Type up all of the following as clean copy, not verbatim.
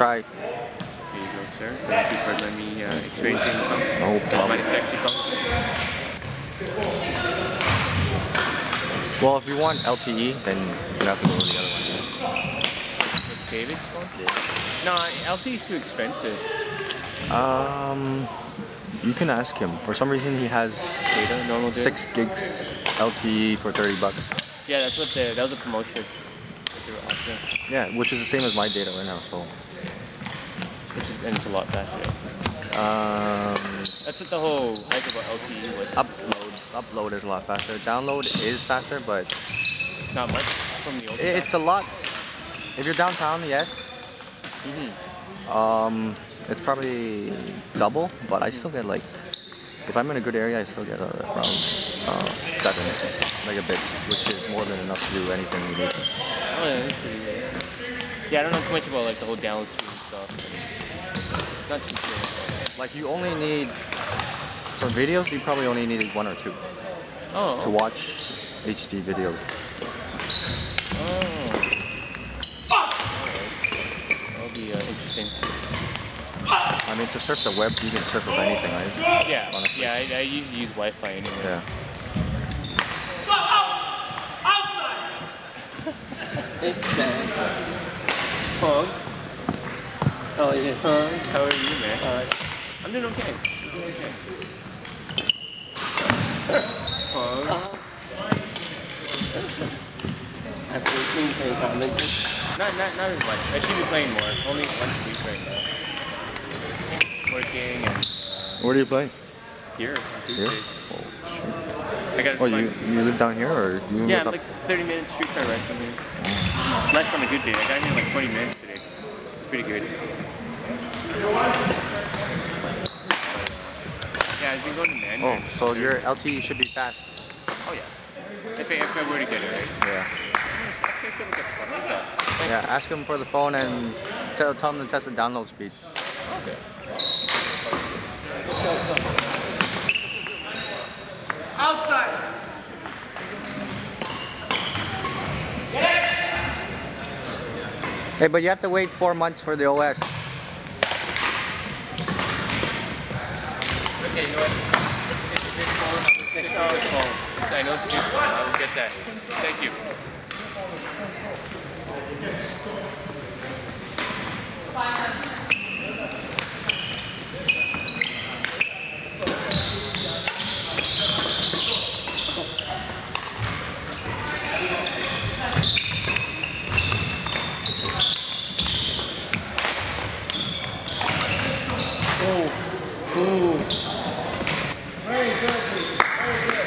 try. There you go, sir. Thank you for letting me experiencing the phone. No problem. My sexy phone. Well, if you want LTE, then you're gonna have to go to the other one. With David's phone? Yeah. No, LTE is too expensive. You can ask him. For some reason, he has Data, normal data? 6 gigs LTE for $30. Yeah, that's what that was a promotion that they were offering. Yeah, which is the same as my data right now. So. And it's a lot faster. That's what the whole hype about LTE was. Upload is a lot faster. Download is faster, but not much from the old. It's a lot. If you're downtown, yes. It's probably double, but I still get like, if I'm in a good area, I still get around 7 megabits, which is more than enough to do anything you need. Oh yeah, that's pretty good. Yeah, I don't know too much about like the whole download speed and stuff. Not too sure. Like you only need, for videos, you probably only need 1 or 2 to watch HD videos. Oh. That'll be interesting. I mean, to surf the web, you can surf with anything, right? Yeah, honestly. yeah. I usually use Wi-Fi anyway. Yeah. Outside. Pog. Oh yeah. How are you, man? I'm doing okay. Pog. Not as much. I should be playing more. Only once a week right now. Working and. Where do you play? Here on Tuesdays. Here? I got. Oh, you live down here, or you? Yeah, like 30-minute streetcar ride from here. Nice on a good day. I got in like 20 minutes today. It's pretty good. Yeah, I've been going to Mandarin. Oh, so your LTE should be fast. Oh yeah. If I were to get it right. Yeah. Actually, I should look at the phone. What is that? Yeah, ask him for the phone and tell him to test the download speed. Okay. Outside. Hey, but you have to wait 4 months for the OS. Okay, you know what? It's a good phone. It's a good phone. I know it's a good phone. I will get that. Thank you. Ooh. Very good. Very good.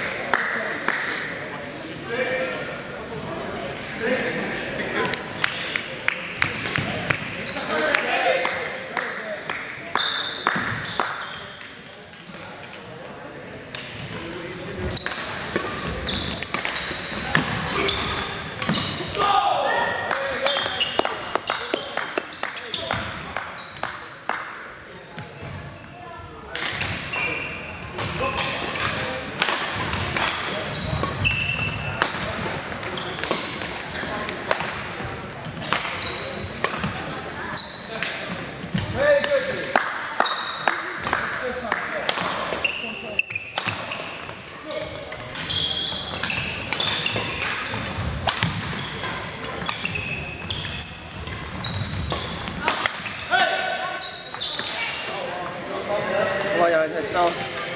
Let's go.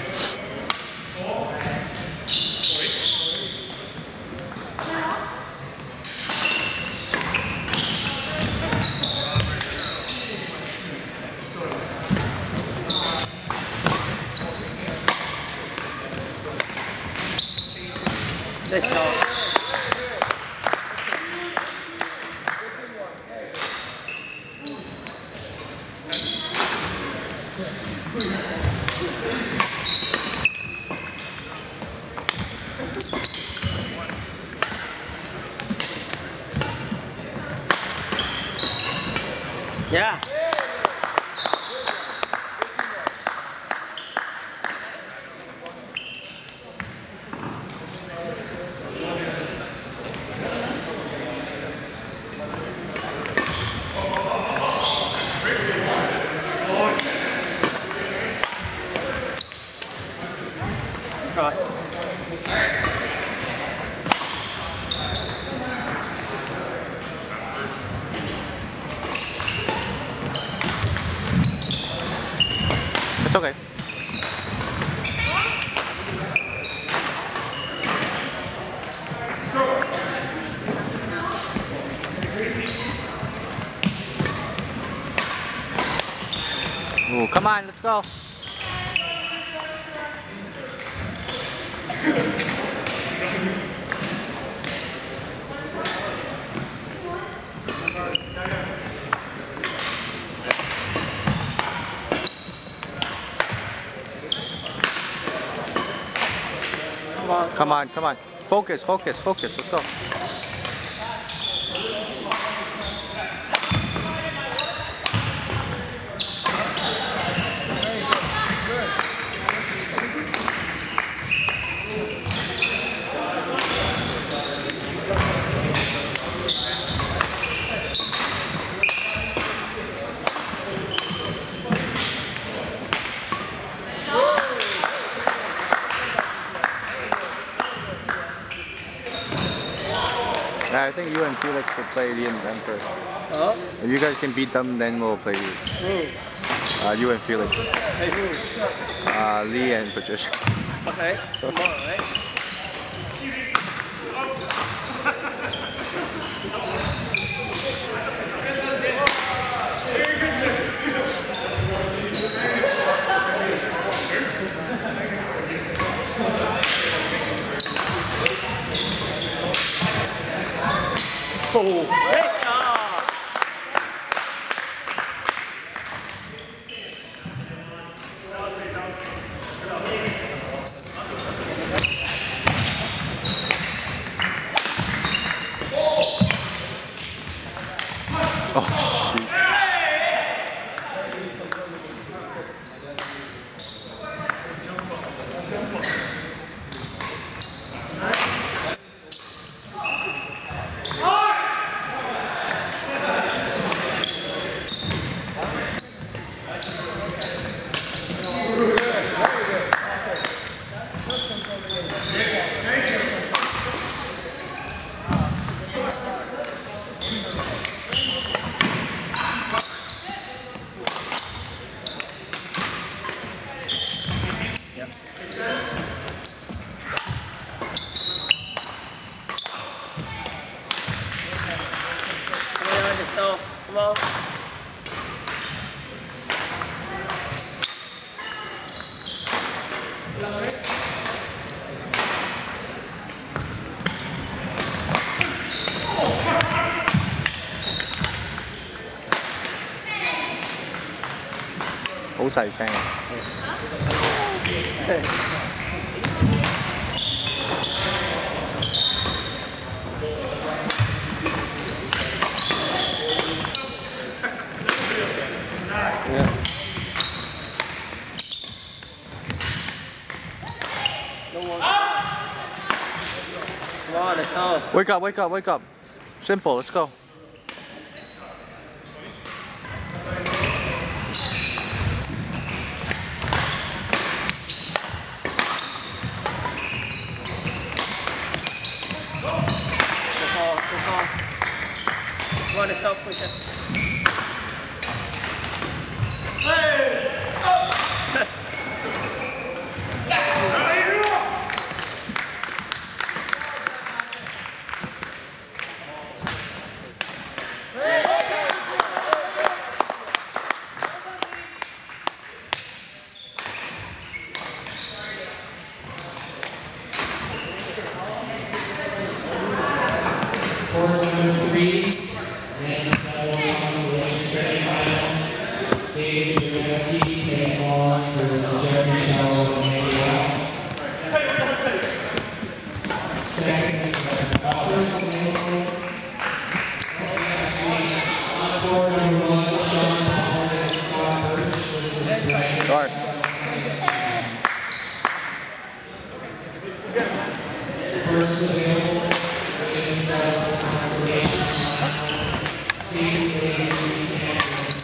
Let's go. Yeah. It's okay. Ooh, come on, let's go. Come on, come on. Focus, focus, focus. Let's go. I think you and Felix will play them first. Huh? If you guys can beat them, then we'll play you. Who? You and Felix. Hey, who? Lee and Patricia. Okay. Tomorrow, right? Oh, great job! Oh, shoot. Come on. Hổ xài sang. Yeah. Come on, let's go. Wake up, wake up, wake up. Simple, let's go. Come on, let's go, push it. Start. First available, rating themselves consolation. Season 83 champions,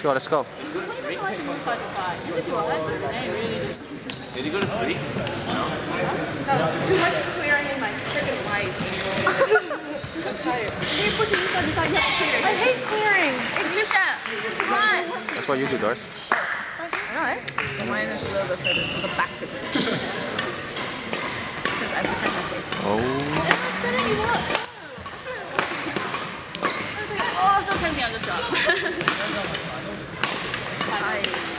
Let's go, let's go. Did you go to 3? Too much clearing in my freaking life. I'm tired. You're pushing me side to side. You have to clear. I hate clearing. Hey, Patricia, come on. That's what you do, Doris. Alright. Mine is a little bit further, so the back percent. Because I protect my face. Oh. It's just setting you up. I was like, oh, so tempting, I'll just drop.